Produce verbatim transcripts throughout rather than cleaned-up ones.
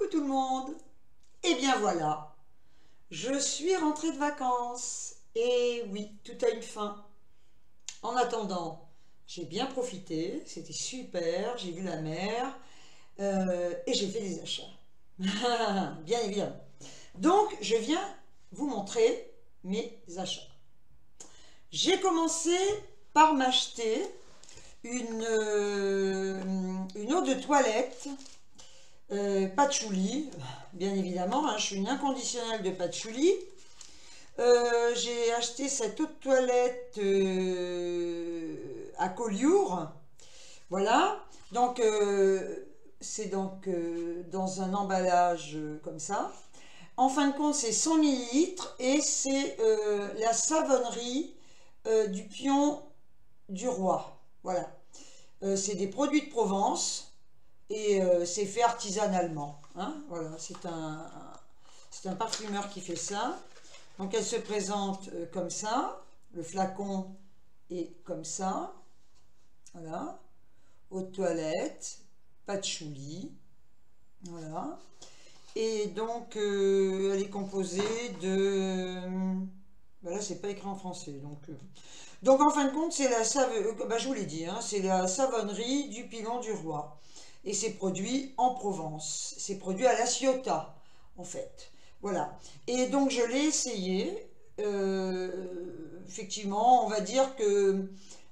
Coucou tout le monde. Et bien voilà, je suis rentrée de vacances. Et oui, tout a une fin. En attendant, j'ai bien profité, c'était super, j'ai vu la mer euh, et j'ai fait des achats. Bien évidemment. Donc, je viens vous montrer mes achats. J'ai commencé par m'acheter une, euh, une eau de toilette euh, patchouli, bien évidemment, hein, je suis une inconditionnelle de patchouli. Euh, j'ai acheté cette eau de toilette euh, à Collioure, voilà. Donc, euh, c'est donc euh, dans un emballage euh, comme ça. En fin de compte, c'est cent millilitres et c'est euh, la savonnerie euh, du Pion du Roi. Voilà. Euh, c'est des produits de Provence et euh, c'est fait artisanalement. Hein, voilà, c'est un, c'est un parfumeur qui fait ça. Donc elle se présente euh, comme ça. Le flacon est comme ça. Voilà. Eau de toilette, patchouli. Voilà. Et donc, euh, elle est composée de... Ben là, c'est pas écrit en français. Donc, euh, donc en fin de compte, c'est la savonnerie, ben, je vous l'ai dit, hein, c'est la savonnerie du Pilon du Roi. Et c'est produit en Provence. C'est produit à La Ciotat, en fait. Voilà. Et donc, je l'ai essayé. Euh, effectivement, on va dire que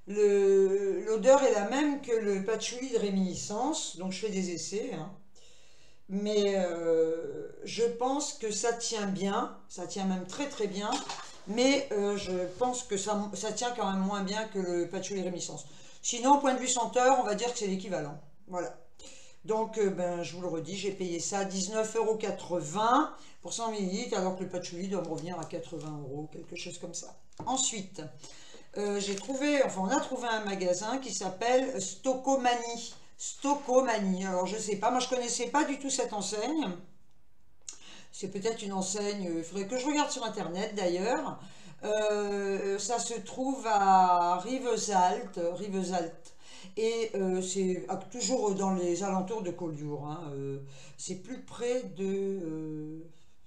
l'odeur est la même que le patchouli de réminiscence. Donc, je fais des essais, hein. Mais euh, je pense que ça tient bien, ça tient même très très bien, mais euh, je pense que ça, ça tient quand même moins bien que le patchouli réminiscence. Sinon, au point de vue senteur, on va dire que c'est l'équivalent. Voilà. Donc, euh, ben, je vous le redis, j'ai payé ça dix-neuf euros quatre-vingts pour cent millilitres, alors que le patchouli doit me revenir à quatre-vingts euros, quelque chose comme ça. Ensuite, euh, j'ai trouvé, enfin, on a trouvé un magasin qui s'appelle Stocomanie. Stocomanie. Alors, je sais pas, moi je connaissais pas du tout cette enseigne. C'est peut-être une enseigne, il faudrait que je regarde sur internet d'ailleurs. Euh, ça se trouve à Rivesaltes, Rivesaltes. Et euh, c'est toujours dans les alentours de Collioure, hein. Euh, c'est plus près de... Euh,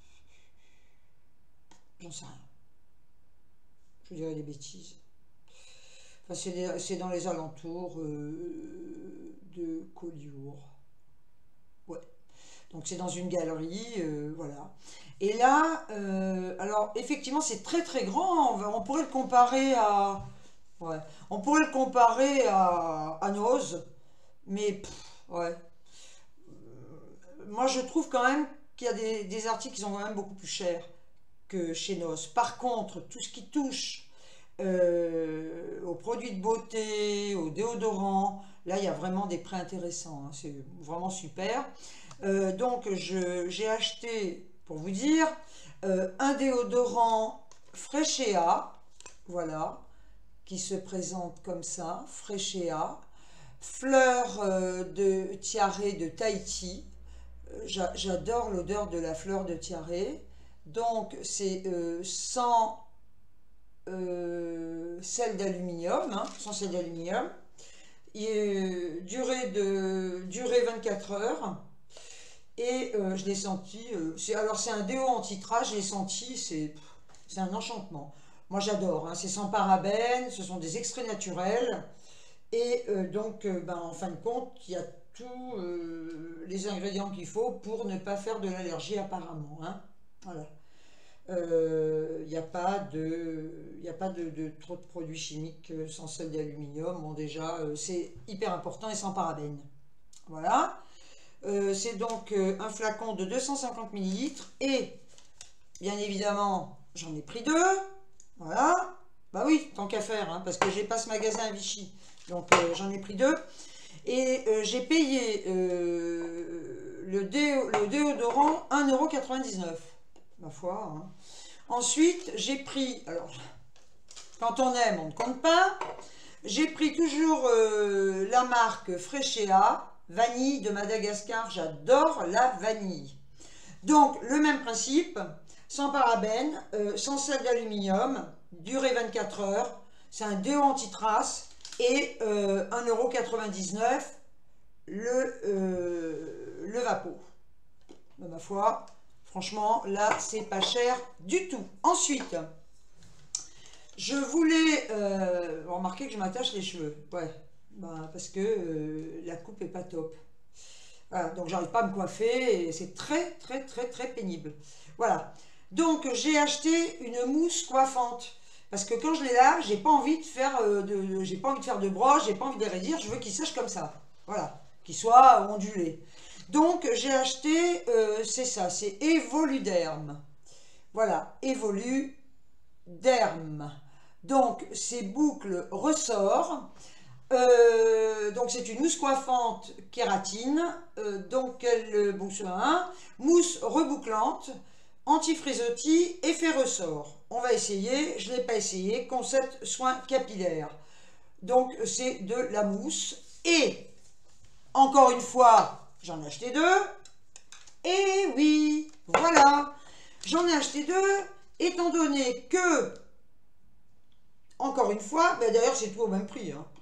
j'en sais rien. Je vous dirais des bêtises. Enfin, c'est dans les alentours euh, de Collioure. Ouais. Donc c'est dans une galerie, euh, voilà. Et là, euh, alors effectivement c'est très très grand, on, va, on pourrait le comparer à... Ouais, on pourrait le comparer à, à Noz, mais pff, ouais. Moi je trouve quand même qu'il y a des, des articles qui sont quand même beaucoup plus chers que chez Noz. Par contre, tout ce qui touche euh, aux produits de beauté, aux déodorants, là il y a vraiment des prix intéressants, hein, c'est vraiment super. Euh, donc j'ai acheté, pour vous dire, euh, un déodorant Freshéa, voilà, qui se présente comme ça, Freshéa, fleur euh, de tiare de Tahiti. Euh, J'adore l'odeur de la fleur de tiare. Donc c'est euh, sans euh, sel d'aluminium, hein, sans sel d'aluminium. Euh, durée de durée vingt-quatre heures. Et euh, je l'ai senti, euh, alors c'est un déo anti-trace, je l'ai senti, c'est un enchantement. Moi j'adore, hein, c'est sans parabènes, ce sont des extraits naturels. Et euh, donc, euh, ben, en fin de compte, il y a tous euh, les ingrédients qu'il faut pour ne pas faire de l'allergie apparemment, hein. Voilà. Il euh, n'y a pas, de, y a pas de, de trop de produits chimiques euh, sans sel d'aluminium. Bon déjà, euh, c'est hyper important et sans parabènes. Voilà. Euh, c'est donc euh, un flacon de deux cent cinquante millilitres et bien évidemment j'en ai pris deux, voilà, bah oui, tant qu'à faire, hein, parce que j'ai pas ce magasin à Vichy, donc euh, j'en ai pris deux et euh, j'ai payé euh, le, déo, le déodorant un euro quatre-vingt-dix-neuf, ma foi, hein. Ensuite j'ai pris, alors quand on aime on ne compte pas, j'ai pris toujours euh, la marque Freshéa vanille de Madagascar, j'adore la vanille. Donc le même principe, sans parabènes, euh, sans sel d'aluminium, durée vingt-quatre heures, c'est un déo anti-trace et euh, un euro quatre-vingt-dix-neuf le, euh, le Vapo. Mais ma foi, franchement, là, c'est pas cher du tout. Ensuite, je voulais... Euh, remarquer que je m'attache les cheveux. Ouais, bah, parce que euh, la coupe est pas top. Voilà, donc j'arrive pas à me coiffer et c'est très, très, très, très pénible. Voilà. Donc, j'ai acheté une mousse coiffante. Parce que quand je les lave, j'ai pas envie de faire euh, de, j'ai pas envie de faire de broche, j'ai pas envie de les raidir, je veux qu'ils sèchent comme ça. Voilà, qu'ils soient ondulés. Donc j'ai acheté, euh, c'est ça, c'est Evoluderm. Voilà, Evoluderm. Donc ces boucles ressort. Euh, donc c'est une mousse coiffante kératine. Euh, donc elle boucle un, mousse rebouclante, anti-frisottis, effet ressort. On va essayer, je ne l'ai pas essayé, concept soin capillaire. Donc c'est de la mousse. Et encore une fois, j'en ai acheté deux. Et oui, voilà, j'en ai acheté deux, étant donné que, encore une fois, ben d'ailleurs c'est tout au même prix, hein.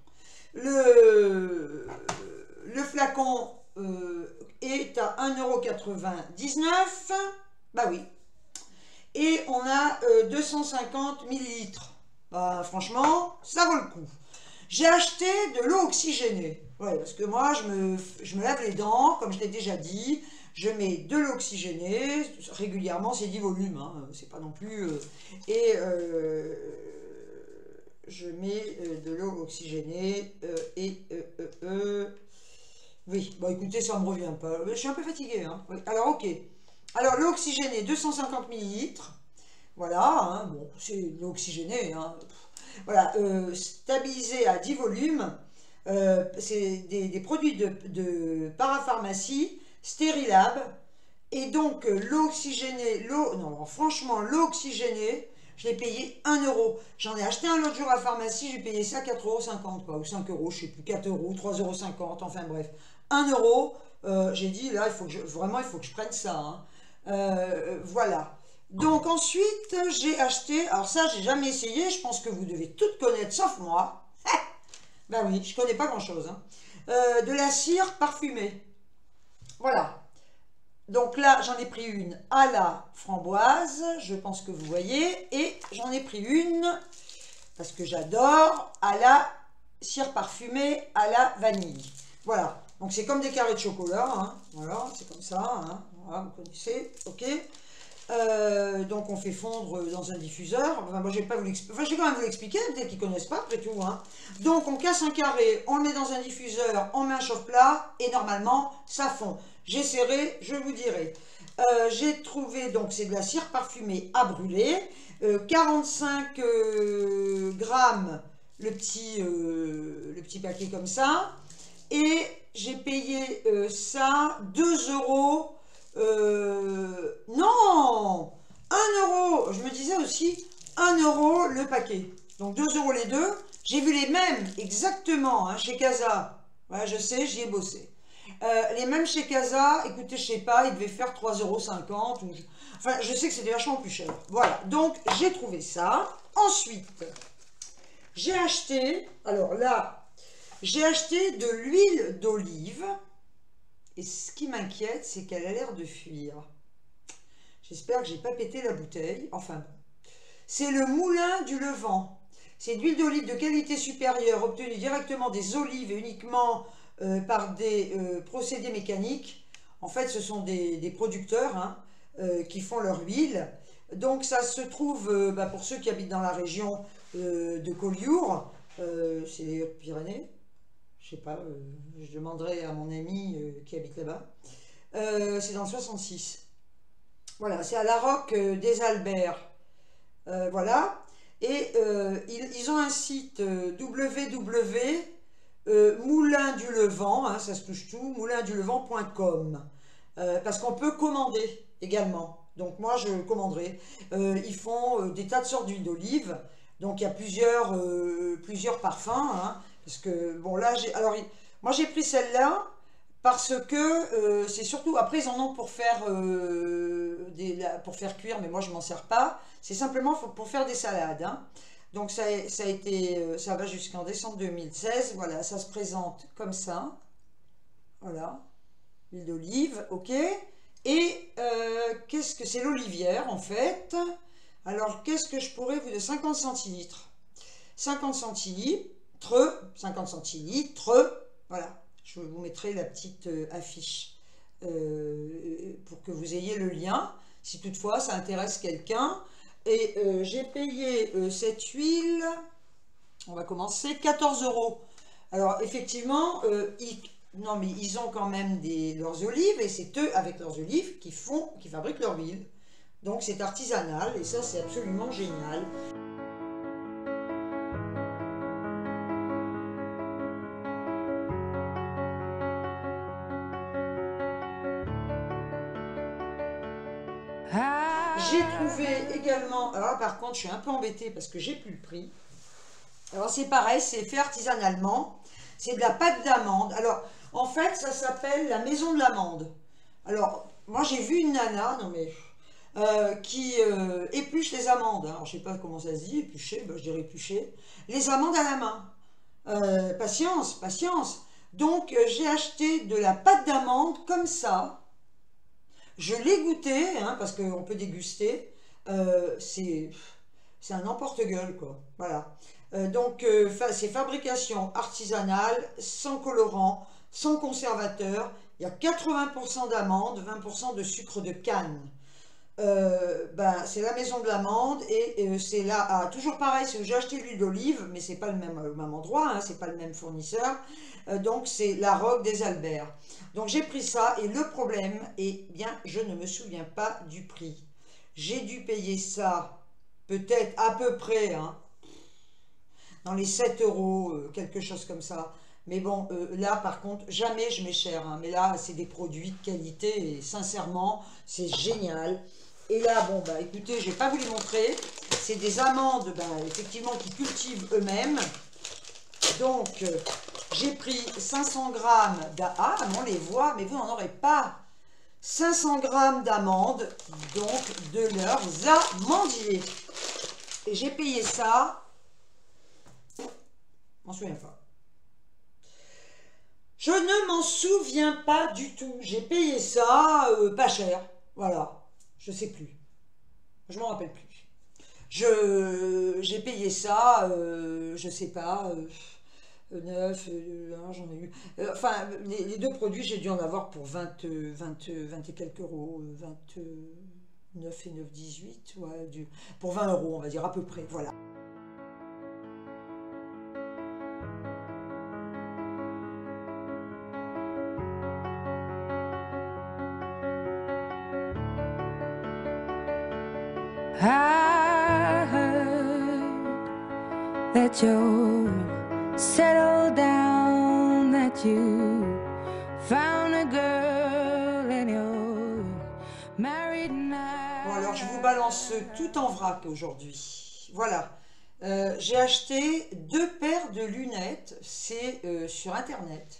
Le, le flacon euh, est à un euro quatre-vingt-dix-neuf. Bah oui. Et on a euh, deux cent cinquante millilitres. Bah, franchement, ça vaut le coup. J'ai acheté de l'eau oxygénée. Ouais, parce que moi, je me, je me lave les dents, comme je l'ai déjà dit. Je mets de l'eau oxygénée régulièrement, c'est dix volumes, hein, c'est pas non plus. Euh, et euh, je mets euh, de l'eau oxygénée euh, et euh, euh, euh, oui, bon écoutez, ça me revient pas. Je suis un peu fatiguée, hein. Oui. Alors ok. Alors l'eau oxygénée, deux cent cinquante millilitres. Voilà, hein, bon, c'est de l'eau oxygénée, hein. Voilà, euh, stabilisé à dix volumes. Euh, c'est des, des produits de, de parapharmacie, Sterilab. Et donc l'eau oxygénée, l'eau, non, franchement, l'eau oxygénée, je l'ai payé un euro. J'en ai acheté un l'autre jour à la pharmacie, j'ai payé ça quatre euros cinquante, quoi, ou cinq euros, je sais plus, quatre euros, trois euros cinquante, enfin bref. un euro, euh, j'ai dit, là, il faut que je, vraiment, il faut que je prenne ça, hein. Euh, voilà. Donc ensuite, j'ai acheté, alors ça, j'ai jamais essayé, je pense que vous devez toutes connaître, sauf moi. Ben oui, je connais pas grand-chose, hein. Euh, de la cire parfumée. Voilà. Donc là, j'en ai pris une à la framboise, je pense que vous voyez, et j'en ai pris une, parce que j'adore, à la cire parfumée à la vanille. Voilà, donc c'est comme des carrés de chocolat, hein. Voilà, c'est comme ça, hein. Voilà, vous connaissez, ok. Euh, donc on fait fondre dans un diffuseur. Enfin, moi je vais pas vous l'expliquer, enfin je vais quand même vous l'expliquer, peut-être qu'ils connaissent pas après tout, hein. Donc on casse un carré, on le met dans un diffuseur, on met un chauffe-plat et normalement ça fond. J'essaierai, je vous dirai. Euh, j'ai trouvé, donc c'est de la cire parfumée à brûler, euh, quarante-cinq euh, grammes le petit, euh, le petit paquet comme ça, et j'ai payé euh, ça deux euros. Euh, non, un euro, je me disais aussi un euro le paquet, donc deux euros les deux. J'ai vu les mêmes exactement, hein, chez Casa, ouais, je sais, j'y ai bossé. Euh, les mêmes chez Casa, écoutez, je sais pas, ils devaient faire trois euros cinquante, ou... enfin, je sais que c'était vachement plus cher. Voilà, donc j'ai trouvé ça. Ensuite, j'ai acheté, alors là, j'ai acheté de l'huile d'olive. Et ce qui m'inquiète, c'est qu'elle a l'air de fuir. J'espère que j'ai pas pété la bouteille. Enfin bon. C'est le Moulin du Levant. C'est de l'huile d'olive de qualité supérieure obtenue directement des olives et uniquement euh, par des euh, procédés mécaniques. En fait, ce sont des, des producteurs, hein, euh, qui font leur huile. Donc ça se trouve, euh, bah, pour ceux qui habitent dans la région euh, de Collioure, euh, c'est les Hautes-Pyrénées. Je sais pas, euh, je demanderai à mon ami euh, qui habite là-bas. Euh, c'est dans le soixante-six. Voilà, c'est à la Roque euh, des Alberts. Euh, voilà. Et euh, ils, ils ont un site euh, w w w point euh, moulin du levant, hein, ça se touche tout, moulin du levant point com. Euh, parce qu'on peut commander également. Donc moi, je commanderai. Euh, ils font euh, des tas de sortes d'huile d'olive. Donc il y a plusieurs, euh, plusieurs parfums, hein. Parce que, bon, là, j'ai... Alors, moi, j'ai pris celle-là parce que euh, c'est surtout... Après, ils en ont pour faire, euh, des, pour faire cuire, mais moi, je ne m'en sers pas. C'est simplement pour faire des salades, hein. Donc, ça, ça a été... Ça va jusqu'en décembre deux mille seize. Voilà, ça se présente comme ça. Voilà. L'huile d'olive, ok. Et euh, qu'est-ce que c'est? L'olivière en fait. Alors qu'est-ce que je pourrais vous de cinquante centilitres? cinquante centilitres, cinquante centilitres, voilà. Je vous mettrai la petite euh, affiche euh, pour que vous ayez le lien, si toutefois ça intéresse quelqu'un. Et euh, j'ai payé euh, cette huile, on va commencer, quatorze euros. Alors effectivement, euh, ils, non mais ils ont quand même des, leurs olives, et c'est eux avec leurs olives qui font, qui fabriquent leur huile. Donc c'est artisanal, et ça c'est absolument génial. J'ai trouvé également, alors là, par contre je suis un peu embêtée parce que j'ai plus le prix. Alors c'est pareil, c'est fait artisanalement, c'est de la pâte d'amande. Alors en fait ça s'appelle la maison de l'amande. Alors moi j'ai vu une nana, non mais euh, qui euh, épluche les amandes. Alors je sais pas comment ça se dit, éplucher, ben, je dirais éplucher. Les amandes à la main. Euh, patience, patience. Donc euh, j'ai acheté de la pâte d'amande comme ça. Je l'ai goûté, hein, parce qu'on peut déguster. Euh, c'est un emporte-gueule, quoi. Voilà. Euh, donc, euh, c'est fabrication artisanale, sans colorant, sans conservateur. Il y a quatre-vingts pour cent d'amandes, vingt pour cent de sucre de canne. Euh, ben, c'est la maison de l'amande et euh, c'est là, ah, toujours pareil, j'ai acheté l'huile d'olive, mais c'est pas le même, le même endroit, hein, c'est pas le même fournisseur. Euh, donc, c'est la Roque des Alberts. Donc, j'ai pris ça et le problème est bien, je ne me souviens pas du prix. J'ai dû payer ça peut-être à peu près, hein, dans les sept euros, euh, quelque chose comme ça. Mais bon, euh, là par contre, jamais je mets cher. Hein, mais là, c'est des produits de qualité et sincèrement, c'est génial. Et là, bon, bah écoutez, je vais pas vous les montrer. C'est des amandes, bah, effectivement, qui cultivent eux-mêmes. Donc, euh, j'ai pris cinq cents grammes d'amandes. Ah, on les voit, mais vous n'en aurez pas. cinq cents grammes d'amandes, donc de leurs amandiers. Et j'ai payé ça, je m'en souviens pas. Je ne m'en souviens pas du tout. J'ai payé ça euh, pas cher. Voilà, je sais plus. Je m'en rappelle plus. Je j'ai payé ça, euh, je sais pas, euh, neuf, euh, j'en ai eu. Euh, enfin, les, les deux produits, j'ai dû en avoir pour vingt, vingt, vingt et quelques euros, vingt-neuf et neuf, dix-huit, ouais, du, pour vingt euros, on va dire à peu près, voilà. I heard that you settled down, that you found a girl and you're married now. Bon, alors je vous balance tout en vrac aujourd'hui. Voilà. Euh, j'ai acheté deux paires de lunettes, c'est euh, sur internet.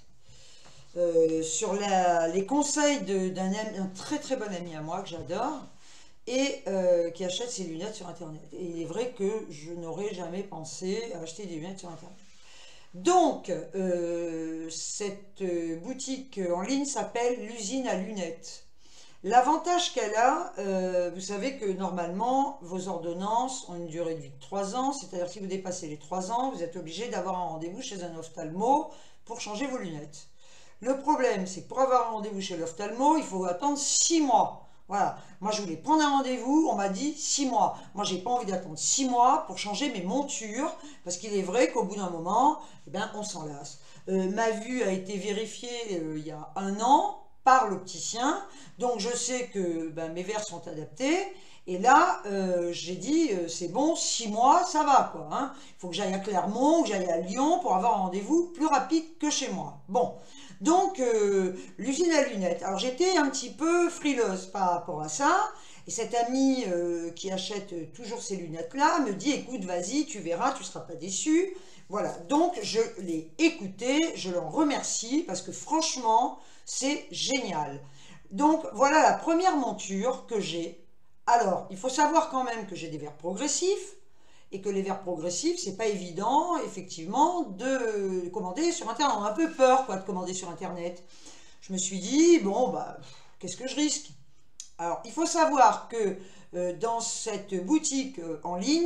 Euh, sur la, les conseils d'un un très très bon ami à moi que j'adore. Et euh, qui achète ses lunettes sur internet. Et il est vrai que je n'aurais jamais pensé à acheter des lunettes sur internet. Donc, euh, cette boutique en ligne s'appelle l'usine à lunettes. L'avantage qu'elle a, euh, vous savez que normalement, vos ordonnances ont une durée de vie de trois ans, c'est-à-dire si vous dépassez les trois ans, vous êtes obligé d'avoir un rendez-vous chez un ophtalmo pour changer vos lunettes. Le problème, c'est que pour avoir un rendez-vous chez l'ophtalmo, il faut attendre six mois. Voilà, moi je voulais prendre un rendez-vous, on m'a dit six mois. Moi j'ai pas envie d'attendre six mois pour changer mes montures, parce qu'il est vrai qu'au bout d'un moment, eh ben, on s'en lasse. Euh, ma vue a été vérifiée euh, il y a un an par l'opticien, donc je sais que ben, mes verres sont adaptés. Et là, euh, j'ai dit, euh, c'est bon, six mois, ça va quoi. Hein. Il faut que j'aille à Clermont, que j'aille à Lyon pour avoir un rendez-vous plus rapide que chez moi. Bon. Donc, euh, l'usine à lunettes. Alors, j'étais un petit peu frileuse par rapport à ça. Et cette amie euh, qui achète toujours ces lunettes-là me dit, écoute, vas-y, tu verras, tu ne seras pas déçu. Voilà, donc je l'ai écouté, je l'en remercie parce que franchement, c'est génial. Donc, voilà la première monture que j'ai. Alors, il faut savoir quand même que j'ai des verres progressifs. Et que les verres progressifs, c'est pas évident, effectivement, de commander sur Internet. On a un peu peur, quoi, de commander sur Internet. Je me suis dit, bon, bah, qu'est-ce que je risque? Alors, il faut savoir que euh, dans cette boutique euh, en ligne,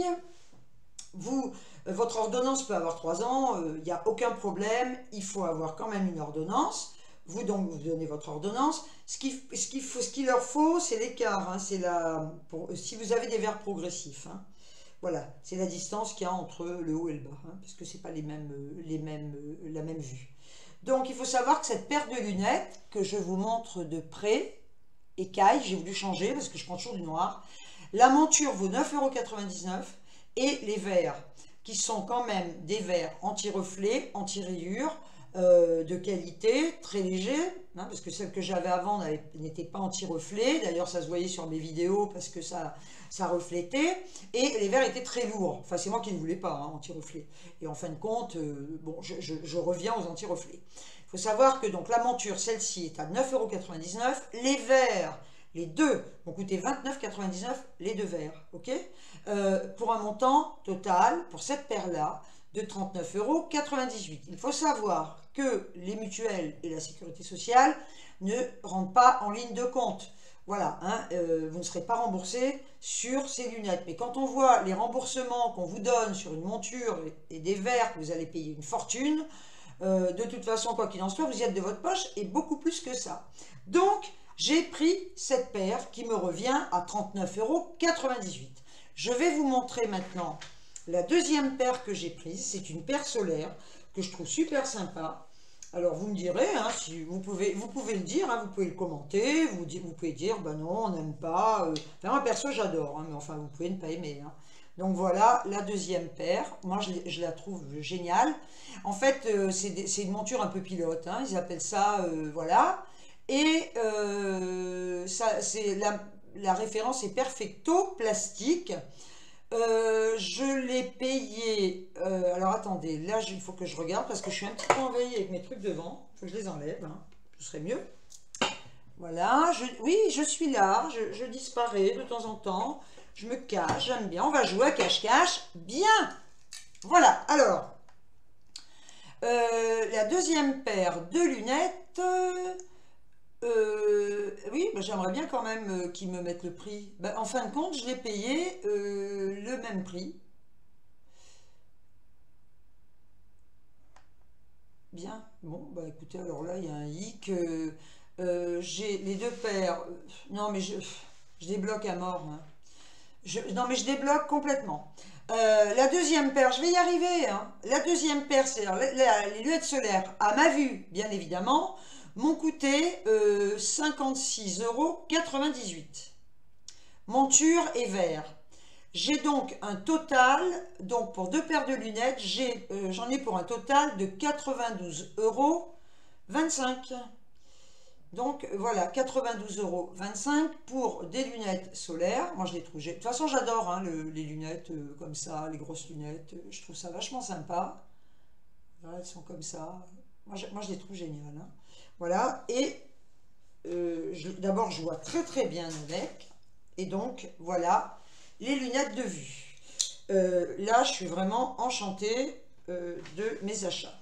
vous, euh, votre ordonnance peut avoir trois ans, il euh, n'y a aucun problème, il faut avoir quand même une ordonnance. Vous, donc, vous donnez votre ordonnance. Ce qu'il ce qu'il faut, ce qu'il leur faut, c'est l'écart. Hein, c'est la, pour, si vous avez des verres progressifs. Hein, voilà, c'est la distance qu'il y a entre le haut et le bas. Hein, parce que ce n'est pas les mêmes, les mêmes, la même vue. Donc, il faut savoir que cette paire de lunettes, que je vous montre de près, écaille, j'ai voulu changer parce que je prends toujours du noir. La monture vaut neuf euros quatre-vingt-dix-neuf et les verres, qui sont quand même des verres anti-reflet, anti-rayures, euh, de qualité, très légers, hein, parce que celle que j'avais avant n'était pas anti-reflet, d'ailleurs ça se voyait sur mes vidéos parce que ça, ça reflétait, et les verres étaient très lourds, enfin c'est moi qui ne voulais pas, hein, anti-reflet, et en fin de compte, euh, bon, je, je, je reviens aux anti-reflets. Il faut savoir que donc la monture, celle-ci est à neuf euros quatre-vingt-dix-neuf, les verres, les deux vont coûter vingt-neuf euros quatre-vingt-dix-neuf, les deux verres, ok, euh, pour un montant total, pour cette paire-là, de trente-neuf euros quatre-vingt-dix-huit. Il faut savoir que les mutuelles et la sécurité sociale ne rentrent pas en ligne de compte. Voilà, hein, euh, vous ne serez pas remboursé sur ces lunettes. Mais quand on voit les remboursements qu'on vous donne sur une monture et, et des verres que vous allez payer une fortune, euh, de toute façon, quoi qu'il en soit, vous y êtes de votre poche et beaucoup plus que ça. Donc, j'ai pris cette paire qui me revient à trente-neuf euros quatre-vingt-dix-huit. Je vais vous montrer maintenant la deuxième paire que j'ai prise. C'est une paire solaire que je trouve super sympa. Alors vous me direz, hein, si vous pouvez, vous pouvez le dire, hein, vous pouvez le commenter, vous, vous pouvez dire, ben non, on n'aime pas. Euh, enfin, moi perso j'adore, hein, mais enfin vous pouvez ne pas aimer. Hein. Donc voilà la deuxième paire. Moi je, je la trouve géniale. En fait euh, c'est une monture un peu pilote, hein, ils appellent ça, euh, voilà. Et euh, ça, c'est la, la référence est Perfecto Plastique. Euh, je l'ai payé, euh, alors attendez, là il faut que je regarde parce que je suis un petit peu envahie avec mes trucs devant, il faut que je les enlève, hein, ce serait mieux. Voilà, je, oui je suis là, je, je disparais de temps en temps, je me cache, j'aime bien, on va jouer à cache-cache, bien. Voilà, alors, euh, la deuxième paire de lunettes... Euh, oui, bah, j'aimerais bien quand même euh, qu'ils me mettent le prix. Bah, en fin de compte, je l'ai payé euh, le même prix. Bien, bon, bah écoutez, alors là, il y a un hic. Euh, euh, j'ai les deux paires. Euh, non, mais je, je débloque à mort. Hein. Je, non, mais je débloque complètement. Euh, la deuxième paire, je vais y arriver. Hein. La deuxième paire, c'est les lunettes solaires, à ma vue, bien évidemment, m'ont coûté euh, cinquante-six euros quatre-vingt-dix-huit. Monture et verre. J'ai donc un total, donc pour deux paires de lunettes, euh, j'en ai, ai pour un total de quatre-vingt-douze euros vingt-cinq. Donc voilà, quatre-vingt-douze euros vingt-cinq pour des lunettes solaires. Moi je les trouve, de toute façon j'adore hein, le, les lunettes euh, comme ça, les grosses lunettes. Je trouve ça vachement sympa. Voilà, elles sont comme ça. Moi je, moi, je les trouve géniales. Hein. Voilà, et euh, d'abord je vois très très bien avec, et donc voilà les lunettes de vue. Euh, là je suis vraiment enchantée euh, de mes achats.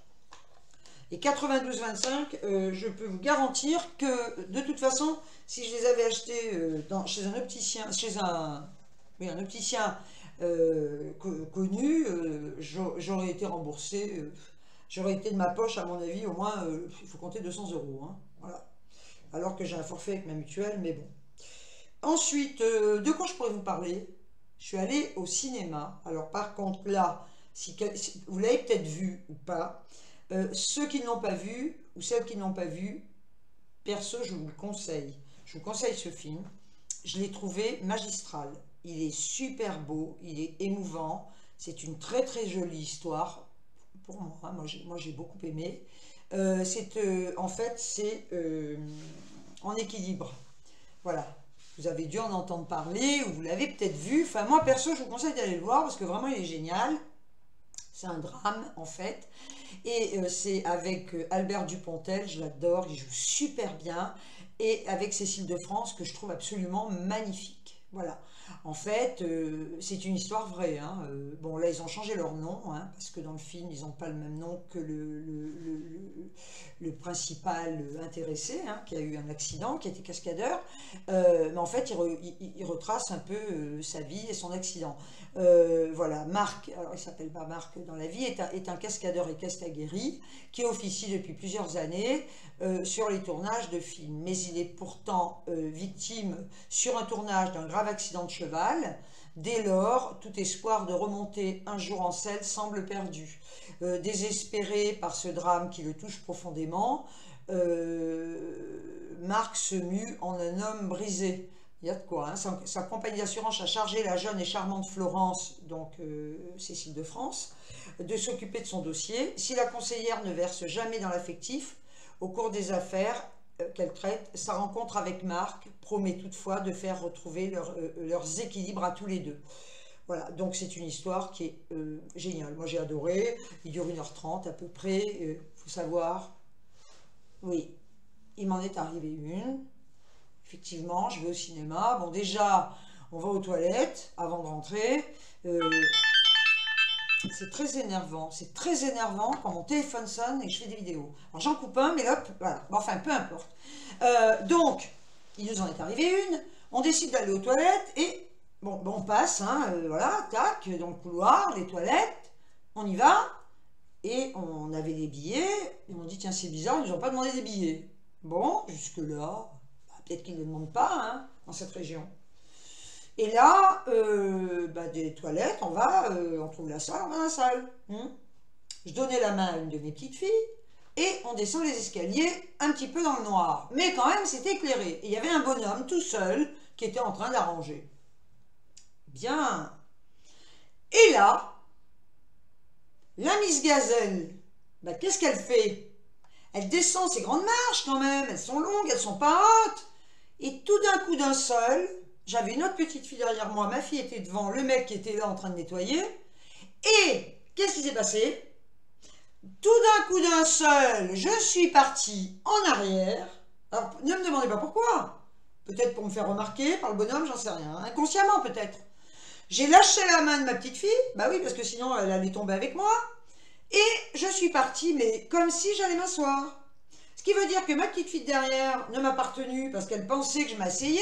Et quatre-vingt-douze vingt-cinq, euh, je peux vous garantir que de toute façon, si je les avais achetés euh, dans, chez un opticien, chez un, oui, un opticien euh, connu, euh, j'aurais été remboursé. Euh, J'aurais été de ma poche, à mon avis, au moins, euh, il faut compter deux cents euros. Hein, voilà. Alors que j'ai un forfait avec ma mutuelle, mais bon. Ensuite, euh, de quoi je pourrais vous parler? Je suis allée au cinéma. Alors, par contre, là, si, si vous l'avez peut-être vu ou pas, euh, ceux qui ne l'ont pas vu, ou celles qui ne l'ont pas vu, perso, je vous le conseille. Je vous conseille ce film. Je l'ai trouvé magistral. Il est super beau, il est émouvant. C'est une très très jolie histoire. Pour moi, hein, moi j'ai beaucoup aimé. Euh, c'est euh, en fait c'est euh, en équilibre. Voilà. Vous avez dû en entendre parler ou vous l'avez peut-être vu. Enfin moi perso je vous conseille d'aller le voir parce que vraiment il est génial. C'est un drame en fait. Et euh, c'est avec euh, Albert Dupontel, je l'adore, il joue super bien. Et avec Cécile de France que je trouve absolument magnifique. Voilà. En fait, euh, c'est une histoire vraie. Hein. Euh, bon, là, ils ont changé leur nom, hein, parce que dans le film, ils n'ont pas le même nom que le, le, le, le, le principal intéressé, hein, qui a eu un accident, qui était cascadeur. Euh, mais en fait, il, re, il, il retrace un peu euh, sa vie et son accident. Euh, voilà, Marc, alors il s'appelle pas Marc dans la vie, est un, est un cascadeur équestre aguerri qui officie depuis plusieurs années euh, sur les tournages de films. Mais il est pourtant euh, victime sur un tournage d'un grave accident de cheval. Dès lors, tout espoir de remonter un jour en selle semble perdu. Euh, désespéré par ce drame qui le touche profondément, euh, Marc se mue en un homme brisé. Il y a de quoi, hein. sa, sa compagnie d'assurance a chargé la jeune et charmante Florence, donc euh, Cécile de France, de s'occuper de son dossier. Si la conseillère ne verse jamais dans l'affectif, au cours des affaires euh, qu'elle traite, sa rencontre avec Marc promet toutefois de faire retrouver leur, euh, leurs équilibres à tous les deux. Voilà, donc c'est une histoire qui est euh, géniale. Moi j'ai adoré, il dure une heure trente à peu près, il euh, faut savoir, oui, il m'en est arrivé une. Effectivement, je vais au cinéma. Bon, déjà, on va aux toilettes avant de rentrer. Euh, c'est très énervant. C'est très énervant quand mon téléphone sonne et que je fais des vidéos. Alors, j'en coupe un, mais hop, voilà. Bon, enfin, peu importe. Euh, donc, il nous en est arrivé une. On décide d'aller aux toilettes et, bon, bon on passe, hein, euh, voilà, tac, dans le couloir, les toilettes. On y va. Et on avait des billets. Et on dit, tiens, c'est bizarre, ils nous ont pas demandé des billets. Bon, jusque-là... Peut-être qu'ils ne demandent pas, hein, dans cette région. Et là, euh, bah, des toilettes, on va, euh, on trouve la salle, on va dans la salle. Hein. Je donnais la main à une de mes petites filles, et on descend les escaliers un petit peu dans le noir. Mais quand même, c'était éclairé. Et il y avait un bonhomme tout seul qui était en train d'arranger. Bien. Et là, la Miss Gazelle, bah, qu'est-ce qu'elle fait? Elle descend ces grandes marches quand même, elles sont longues, elles sont pas hautes. Et tout d'un coup d'un seul, j'avais une autre petite fille derrière moi, ma fille était devant, le mec qui était là en train de nettoyer. Et qu'est-ce qui s'est passé? Tout d'un coup d'un seul, je suis partie en arrière. Alors, ne me demandez pas pourquoi. Peut-être pour me faire remarquer par le bonhomme, j'en sais rien. Inconsciemment peut-être. J'ai lâché la main de ma petite fille, bah oui, parce que sinon elle allait tomber avec moi. Et je suis partie, mais comme si j'allais m'asseoir. Ce qui veut dire que ma petite fille derrière ne m'a pas retenue parce qu'elle pensait que je m'asseyais.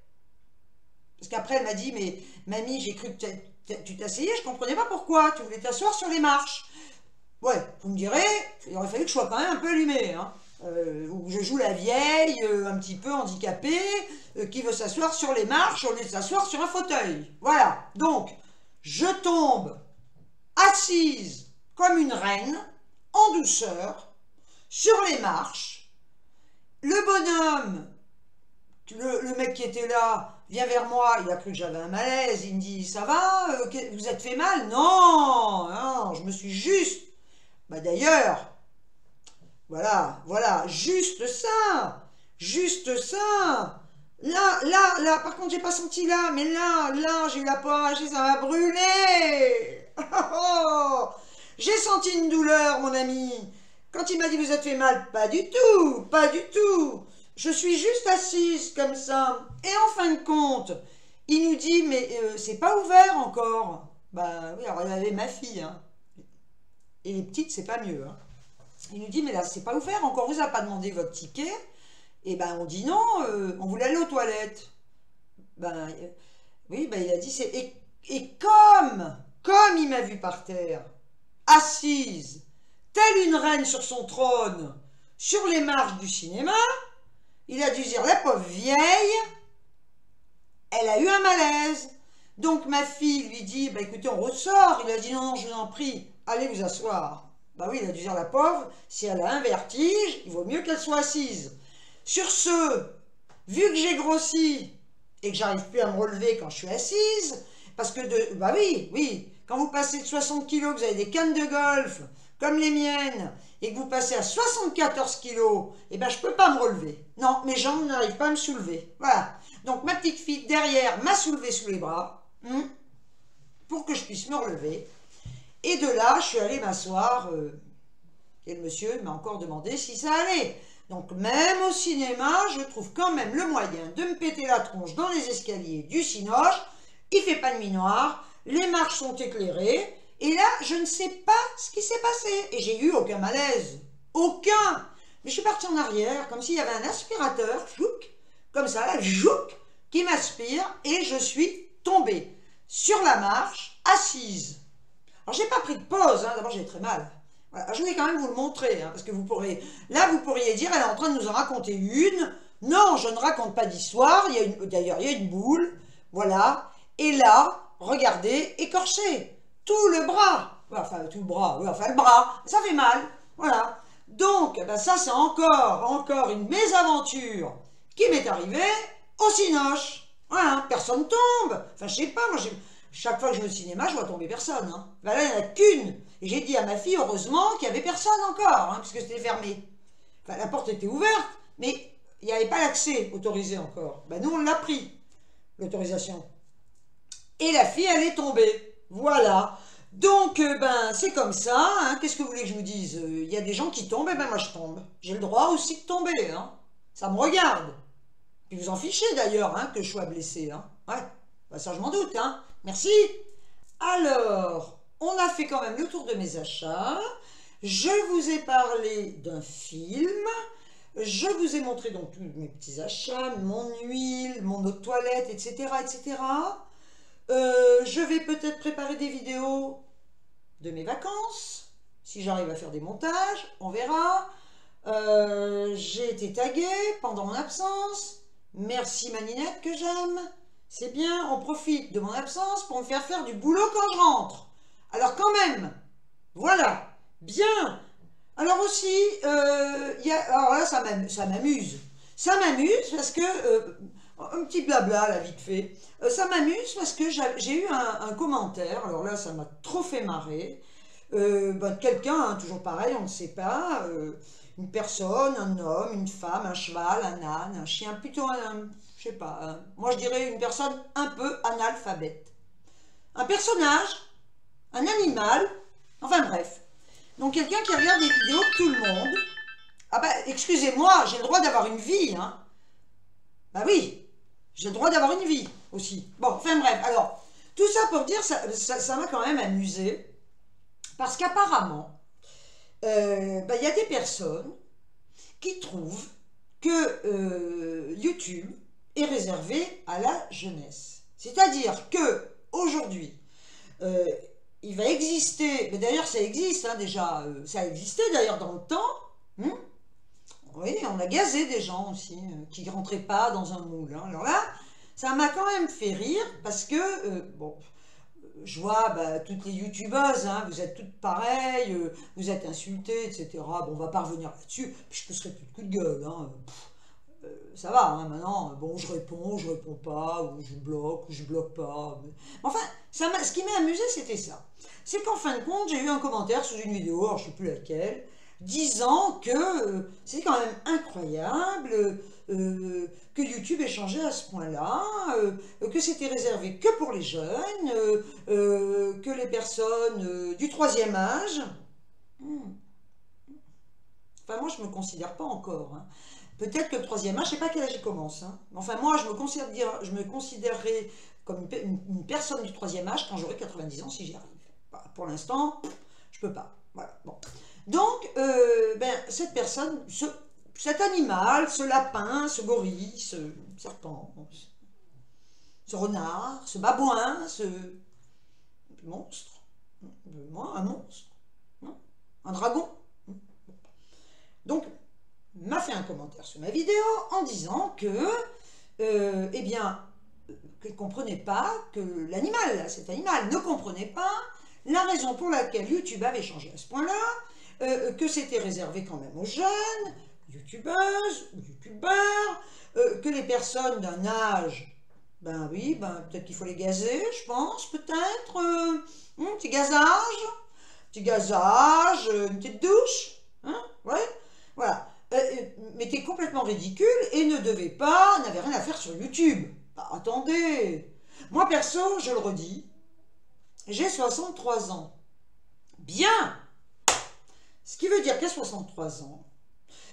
Parce qu'après, elle m'a dit, mais mamie, j'ai cru que tu t'asseyais, je ne comprenais pas pourquoi. Tu voulais t'asseoir sur les marches. Ouais, vous me direz, il aurait fallu que je sois quand même un peu allumée. Hein. Euh, ou je joue la vieille, euh, un petit peu handicapée, euh, qui veut s'asseoir sur les marches au lieu de s'asseoir sur un fauteuil. Voilà. Donc, je tombe assise comme une reine, en douceur, sur les marches. Le bonhomme, le, le mec qui était là, vient vers moi, il a cru que j'avais un malaise, il me dit, ça va, euh, vous êtes fait mal? Non, non, je me suis juste... Bah d'ailleurs, voilà, voilà, juste ça, juste ça. Là, là, là, par contre, j'ai pas senti là, mais là, là, j'ai eu la poche et ça m'a brûlé. Oh, oh. J'ai senti une douleur, mon ami. Quand il m'a dit, vous êtes fait mal, pas du tout, pas du tout. Je suis juste assise comme ça. Et en fin de compte, il nous dit, mais euh, c'est pas ouvert encore. Bah oui, alors il y avait ma fille. Hein. Et les petites, c'est pas mieux. Hein. Il nous dit, mais là, c'est pas ouvert encore, vous n'avez pas demandé votre ticket. Et ben on dit non, euh, on voulait aller aux toilettes. Ben euh, oui, ben il a dit, c'est... Et, et comme, comme il m'a vu par terre, assise, telle une reine sur son trône, sur les marches du cinéma, il a dû dire, la pauvre vieille, elle a eu un malaise. Donc ma fille lui dit, bah écoutez, on ressort. Il a dit, non, non, je vous en prie, allez vous asseoir. Bah oui, il a dû dire, la pauvre, si elle a un vertige, il vaut mieux qu'elle soit assise. Sur ce, vu que j'ai grossi et que j'arrive plus à me relever quand je suis assise, parce que, de, bah oui, oui, quand vous passez de soixante kilos, que vous avez des cannes de golf, comme les miennes, et que vous passez à soixante-quatorze kilos, eh ben je peux pas me relever. Non, mes jambes n'arrivent pas à me soulever. Voilà. Donc ma petite fille derrière m'a soulevé sous les bras, hein, pour que je puisse me relever. Et de là, je suis allée m'asseoir, euh, et le monsieur m'a encore demandé si ça allait. Donc même au cinéma, je trouve quand même le moyen de me péter la tronche dans les escaliers du Cinoche il fait pas nuit noire, les marches sont éclairées, et là, je ne sais pas ce qui s'est passé. Et j'ai eu aucun malaise. Aucun. Mais je suis partie en arrière, comme s'il y avait un aspirateur, chouk, comme ça, là, chouk, qui m'aspire, et je suis tombée sur la marche, assise. Alors, j'ai pas pris de pause, hein. D'abord, j'ai très mal. Voilà. Je voulais quand même vous le montrer, hein, parce que vous pourriez, là, vous pourriez dire, elle est en train de nous en raconter une. Non, je ne raconte pas d'histoire. D'ailleurs, il y a une boule, voilà. Et là, regardez, écorché, tout le bras. Enfin, tout le bras, oui, enfin, le bras, ça fait mal, voilà. Donc, ben, ça, c'est encore, encore une mésaventure qui m'est arrivée au cinoche. Voilà, personne tombe. Enfin, je sais pas, moi, chaque fois que je vais au cinéma, je vois tomber personne. Hein. Ben là, il n'y en a qu'une. Et j'ai dit à ma fille, heureusement, qu'il n'y avait personne encore, hein, puisque c'était fermé. Enfin, la porte était ouverte, mais il n'y avait pas l'accès autorisé encore. Ben, nous, on l'a pris, l'autorisation. Et la fille, elle est tombée. Voilà. Donc, euh, ben, c'est comme ça. Hein. Qu'est-ce que vous voulez que je vous dise? Il y a des gens qui tombent, et ben moi, je tombe. J'ai le droit aussi de tomber. Hein. Ça me regarde. Puis vous en fichez d'ailleurs, hein, que je sois blessée. Hein. Ouais, ben, ça, je m'en doute. Hein. Merci. Alors, on a fait quand même le tour de mes achats. Je vous ai parlé d'un film. Je vous ai montré donc tous mes petits achats, mon huile, mon eau de toilette, et cetera, et cetera. Euh, je vais peut-être préparer des vidéos de mes vacances, si j'arrive à faire des montages, on verra. Euh, j'ai été taguée pendant mon absence. Merci ma Ninette que j'aime. C'est bien, on profite de mon absence pour me faire faire du boulot quand je rentre. Alors quand même, voilà, bien. Alors aussi, euh, y a, alors là ça m'amuse. Ça m'amuse parce que... Euh, un petit blabla là vite fait, euh, ça m'amuse parce que j'ai eu un, un commentaire, alors là ça m'a trop fait marrer, euh, ben, quelqu'un, hein, toujours pareil, on ne sait pas, euh, une personne, un homme, une femme, un cheval, un âne, un chien, plutôt un, je sais pas, un, moi je dirais une personne un peu analphabète. Un personnage, un animal, enfin bref. Donc quelqu'un qui regarde des vidéos de tout le monde, ah bah excusez-moi, j'ai le droit d'avoir une vie, hein. Bah oui, j'ai le droit d'avoir une vie aussi. Bon, enfin bref, alors, tout ça pour dire, ça m'a ça, ça quand même amusé, parce qu'apparemment, euh, bah, y a des personnes qui trouvent que euh, YouTube est réservé à la jeunesse. C'est-à-dire que aujourd'hui, euh, il va exister, mais d'ailleurs ça existe hein, déjà, euh, ça a existé d'ailleurs dans le temps, hein. Oui, on a gazé des gens aussi, euh, qui ne rentraient pas dans un moule. Hein. Alors là, ça m'a quand même fait rire, parce que, euh, bon, je vois bah, toutes les youtubeuses, hein, vous êtes toutes pareilles, euh, vous êtes insultées, et cetera. Bon, on va pas revenir là-dessus, puis je pousserai plus de coups de gueule. Hein. Pff, euh, ça va, hein, maintenant, bon, je réponds, je réponds pas, ou je bloque, ou je bloque pas. Mais... Enfin, ça ce qui m'a amusé, c'était ça. C'est qu'en fin de compte, j'ai eu un commentaire sous une vidéo, alors je ne sais plus laquelle, disant que euh, c'est quand même incroyable euh, que YouTube ait changé à ce point-là, euh, que c'était réservé que pour les jeunes, euh, euh, que les personnes euh, du troisième âge... Hmm. Enfin, moi, je ne me considère pas encore. Hein. Peut-être que le troisième âge, je ne sais pas quel âge il commence. Hein. Enfin, moi, je me, considère, je me considérerais comme une, une, une personne du troisième âge quand j'aurai quatre-vingt-dix ans, si j'y arrive. Bah, pour l'instant, je ne peux pas. Voilà, bon. Donc, euh, ben, cette personne, ce, cet animal, ce lapin, ce gorille, ce serpent, ce renard, ce babouin, ce monstre, moi, un monstre, non, un dragon. Donc, m'a fait un commentaire sur ma vidéo en disant que, euh, eh bien, qu'elle ne comprenait pas, que l'animal, cet animal ne comprenait pas la raison pour laquelle YouTube avait changé à ce point-là, Euh, que c'était réservé quand même aux jeunes, youtubeuses ou youtubeurs, euh, que les personnes d'un âge, ben oui, ben peut-être qu'il faut les gazer, je pense, peut-être, euh, un petit gazage, petit gazage, une petite douche, hein, ouais, voilà, euh, mais qui est complètement ridicule et ne devait pas, n'avait rien à faire sur YouTube. Bah, attendez, moi perso, je le redis, j'ai soixante-trois ans, bien. Ce qui veut dire qu'à soixante-trois ans,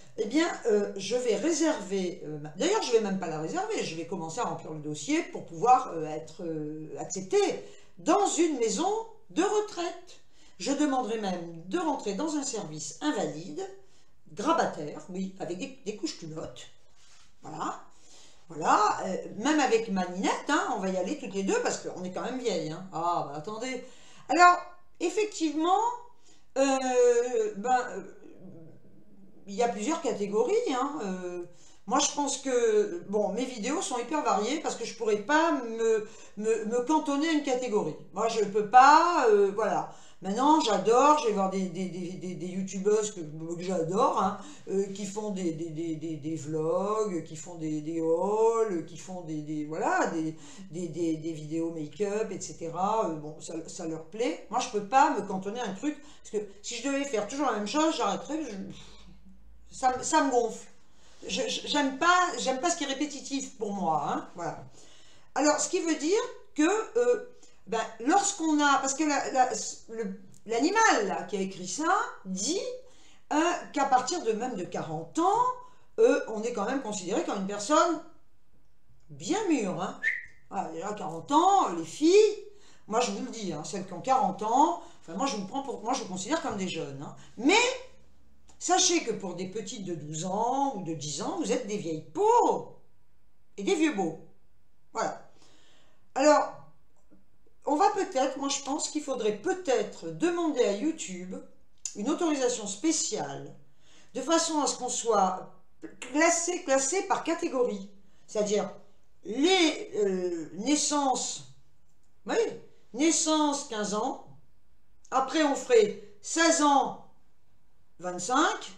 eh bien, euh, je vais réserver, euh, d'ailleurs, je ne vais même pas la réserver, je vais commencer à remplir le dossier pour pouvoir euh, être euh, accepté dans une maison de retraite. Je demanderai même de rentrer dans un service invalide, grabataire, oui, avec des, des couches culottes. Voilà. Voilà, euh, même avec ma Ninette, hein, on va y aller toutes les deux parce qu'on est quand même vieilles. Hein. Ah, bah attendez. Alors, effectivement, euh, ben, euh, il y a plusieurs catégories. Hein, euh, moi, je pense que, bon, mes vidéos sont hyper variées parce que je ne pourrais pas me, me, me cantonner à une catégorie. Moi, je ne peux pas, euh, voilà. Maintenant, j'adore, je vais voir des, des, des, des, des youtubeuses que, que j'adore, hein, euh, qui font des, des, des, des, des vlogs, qui font des, des hauls, qui font des, des, voilà, des, des, des, des vidéos make-up, et cetera. Euh, bon, ça, ça leur plaît. Moi, je ne peux pas me cantonner à un truc, parce que si je devais faire toujours la même chose, j'arrêterais, je, ça, ça me gonfle. Je j'aime pas, j'aime pas ce qui est répétitif pour moi, hein, voilà. Alors, ce qui veut dire que... Euh, ben, lorsqu'on a, parce que l'animal la, qui a écrit ça dit euh, qu'à partir de même de quarante ans, euh, on est quand même considéré comme une personne bien mûre. Hein. Voilà, déjà quarante ans, les filles, moi je vous le dis, hein, celles qui ont quarante ans, enfin, moi je vous prends pour, moi je vous considère comme des jeunes. Hein. Mais sachez que pour des petites de douze ans ou de dix ans, vous êtes des vieilles peaux et des vieux beaux. Voilà. Alors, on va peut-être, moi je pense qu'il faudrait peut-être demander à YouTube une autorisation spéciale de façon à ce qu'on soit classé, classé par catégorie. C'est-à-dire les euh, naissances, oui, naissance quinze ans, après on ferait seize ans, vingt-cinq,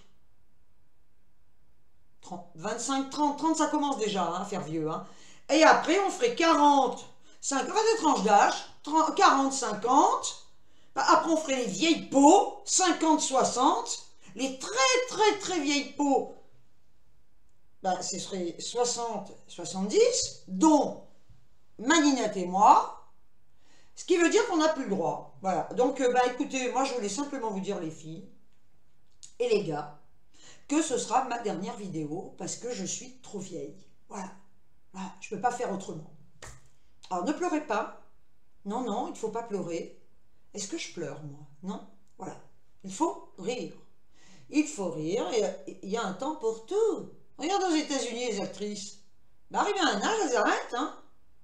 trente, vingt-cinq, trente, trente ça commence déjà hein, à faire vieux. Hein. Et après on ferait quarante, cinquante, des tranches d'âge, quarante, cinquante, après on ferait les vieilles peaux, cinquante, soixante, les très très très vieilles peaux, ben, ce serait soixante, soixante-dix, dont ma Ninette et moi, ce qui veut dire qu'on n'a plus le droit. Voilà, donc ben, écoutez, moi je voulais simplement vous dire les filles et les gars, que ce sera ma dernière vidéo, parce que je suis trop vieille. Voilà, voilà. Je ne peux pas faire autrement. Alors ne pleurez pas. Non, non, il ne faut pas pleurer. Est-ce que je pleure, moi? Non. Voilà. Il faut rire. Il faut rire et il y a un temps pour tout. Regarde aux États-Unis les actrices. Ben, arrivé à un âge, elles arrêtent. Hein.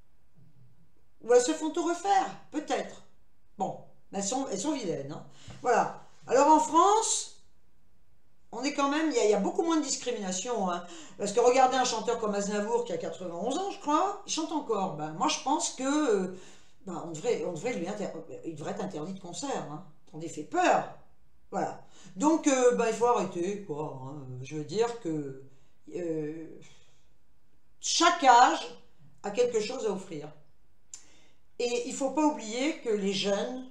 Ou elles se font tout refaire. Peut-être. Bon, elles sont, elles sont vilaines. Hein. Voilà. Alors en France, on est quand même, il y, a, il y a beaucoup moins de discrimination. Hein. Parce que regardez un chanteur comme Aznavour qui a quatre-vingt-onze ans, je crois, il chante encore. Ben, moi, je pense que... Ben, on, devrait, on devrait lui inter... il devrait être interdit de concert, hein. On est fait peur. Voilà. Donc, euh, ben, il faut arrêter, quoi. Hein. Je veux dire que euh, chaque âge a quelque chose à offrir. Et il ne faut pas oublier que les jeunes,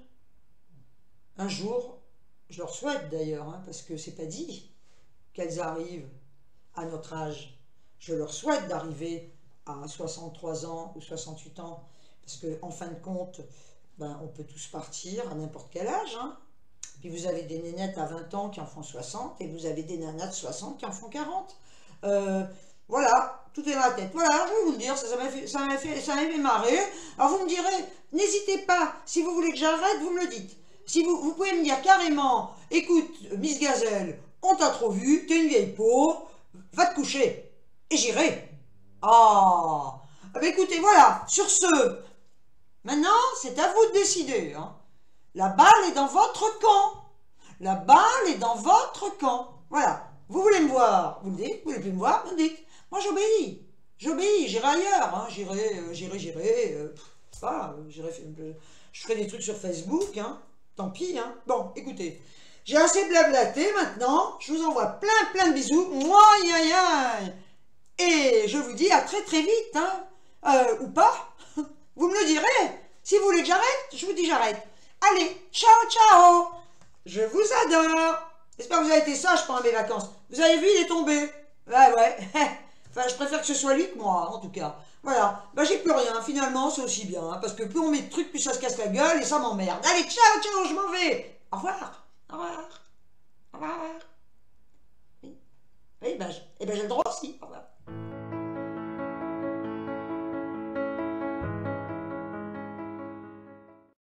un jour, je leur souhaite d'ailleurs, hein, parce que c'est pas dit qu'elles arrivent à notre âge. Je leur souhaite d'arriver à soixante-trois ans ou soixante-huit ans. Parce qu'en en fin de compte, ben, on peut tous partir à n'importe quel âge. Hein. Puis vous avez des nénettes à vingt ans qui en font soixante, et vous avez des nanas de soixante qui en font quarante. Euh, voilà, tout est dans la tête. Voilà, je vais vous le dire, ça m'a fait, ça m'a fait, ça m'a fait marrer. Alors vous me direz, n'hésitez pas, si vous voulez que j'arrête, vous me le dites. Si vous, vous pouvez me dire carrément, écoute, Miss Gazelle, on t'a trop vu, t'es une vieille peau, va te coucher. Et j'irai. Ah, ah ben écoutez, voilà, sur ce... Maintenant, c'est à vous de décider. Hein. La balle est dans votre camp. La balle est dans votre camp. Voilà. Vous voulez me voir, vous me dites. Vous voulez plus me voir, vous me dites. Moi, j'obéis. J'obéis. J'irai ailleurs. Hein. J'irai, euh, j'irai, j'irai. Euh, voilà, j'irai. Euh, je ferai des trucs sur Facebook. Hein. Tant pis. Hein. Bon, écoutez. J'ai assez blablaté maintenant. Je vous envoie plein, plein de bisous. Moi, aïe, aïe. Et je vous dis à très, très vite. Hein. Euh, ou pas. Vous me le direz. Si vous voulez que j'arrête, je vous dis j'arrête. Allez, ciao, ciao. Je vous adore. J'espère que vous avez été sage pendant mes vacances. Vous avez vu, il est tombé. Ouais, ouais. Enfin, je préfère que ce soit lui que moi, en tout cas. Voilà. Ben, j'ai plus rien. Finalement, c'est aussi bien. Hein, parce que plus on met de trucs, plus ça se casse la gueule et ça m'emmerde. Allez, ciao, ciao, je m'en vais. Au revoir. Au revoir. Au revoir. Oui. Eh ben, je- eh ben, j'ai le droit aussi. Au revoir.